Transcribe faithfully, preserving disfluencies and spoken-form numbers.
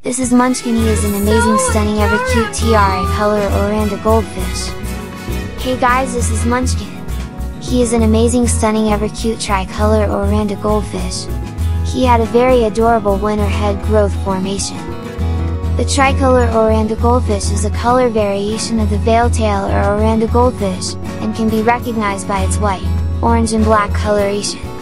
This is Munchkin. He is an amazing, stunning, ever cute Tricolor Oranda Goldfish. Hey guys, this is Munchkin. He is an amazing, stunning, ever cute Tricolor Oranda Goldfish. He had a very adorable winter head growth formation. The Tricolor Oranda Goldfish is a color variation of the veil-tail or Oranda Goldfish, and can be recognized by its white, orange and black coloration.